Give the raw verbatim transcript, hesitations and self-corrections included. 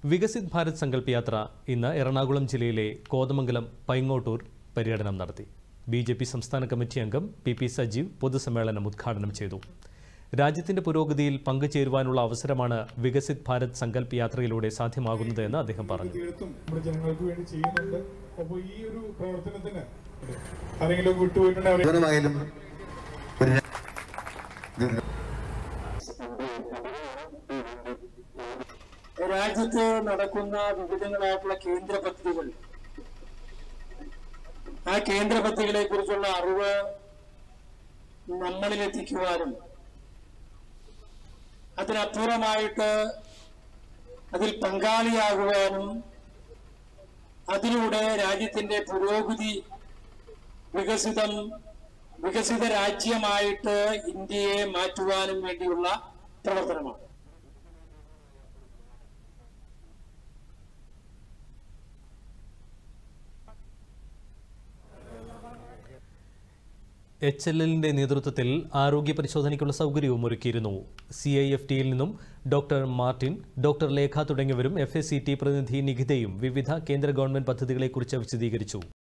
വികസിത് ഭാരത് സങ്കല്പ് യാത്ര ഇന്ന് എറണാകുളം ജില്ലയിലെ കോതമംഗലം പൈങ്ങോട്ടൂർ പര്യടനം നടത്തി. ബി ജെ പി സംസ്ഥാന കമ്മിറ്റി അംഗം പി പി സജീവ് പൊതുസമ്മേളനം ഉദ്ഘാടനം ചെയ്തു. രാജ്യത്തിന്റെ പുരോഗതിയിൽ പങ്കുചേരുവാനുള്ള അവസരമാണ് വികസിത് ഭാരത് സങ്കല്പ് യാത്രയിലൂടെ സാധ്യമാകുന്നത് എന്ന് അദ്ദേഹം പറഞ്ഞു. ജനങ്ങൾക്ക് വേണ്ടി ചെയ്യുന്നുണ്ട്. അപ്പോൾ ഈ ഒരു പ്രവർത്തനത്തിന് ആരെങ്കിലും വിട്ടുപോയിട്ടുണ്ടെങ്കിൽ രാജ്യത്ത് നടക്കുന്ന വിവിധങ്ങളായിട്ടുള്ള കേന്ദ്ര പദ്ധതികൾ, ആ കേന്ദ്ര പദ്ധതികളെ കുറിച്ചുള്ള അറിവ് നമ്മളിലെത്തിക്കുവാനും അതിനപ്പുറമായിട്ട് അതിൽ പങ്കാളിയാകുവാനും അതിലൂടെ രാജ്യത്തിന്റെ പുരോഗതി വികസിതം വികസിത രാജ്യമായിട്ട് ഇന്ത്യയെ മാറ്റുവാനും വേണ്ടിയുള്ള പ്രവർത്തനമാണ്. എച്ച് എൽ എല്ലിന്റെ നേതൃത്വത്തിൽ ആരോഗ്യ പരിശോധനയ്ക്കുള്ള സൗകര്യവും ഒരുക്കിയിരുന്നു. സി ഐ എഫ് ടിയിൽ നിന്നും ഡോക്ടർ മാർട്ടിൻ, ഡോക്ടർ ലേഖ തുടങ്ങിയവരും എഫ് എസ് സി ടി പ്രതിനിധി നിഖിതയും വിവിധ കേന്ദ്ര ഗവൺമെന്റ് പദ്ധതികളെക്കുറിച്ച് വിശദീകരിച്ചു.